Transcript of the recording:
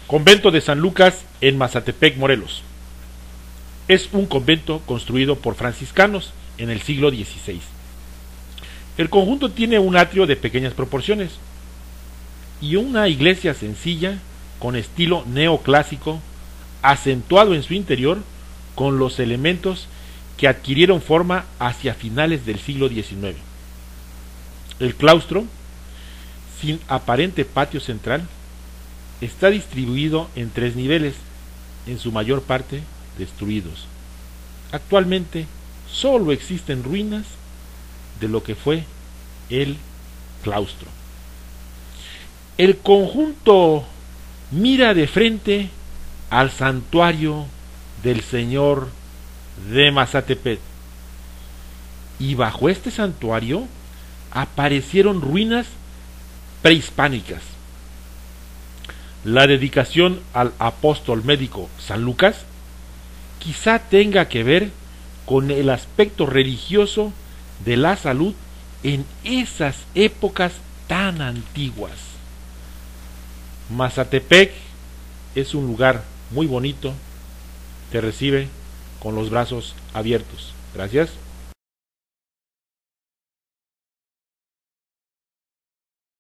Convento de San Lucas en Mazatepec, Morelos. Es un convento construido por franciscanos en el siglo XVI. El conjunto tiene un atrio de pequeñas proporciones y una iglesia sencilla con estilo neoclásico, acentuado en su interior con los elementos que adquirieron forma hacia finales del siglo XIX. El claustro, sin aparente patio central, está distribuido en 3 niveles, en su mayor parte destruidos. Actualmente solo existen ruinas de lo que fue el claustro. El conjunto mira de frente al santuario del Señor de Mazatepec, y bajo este santuario aparecieron ruinas prehispánicas. La dedicación al apóstol médico San Lucas quizá tenga que ver con el aspecto religioso de la salud en esas épocas tan antiguas. Mazatepec es un lugar muy bonito, te recibe con los brazos abiertos. Gracias.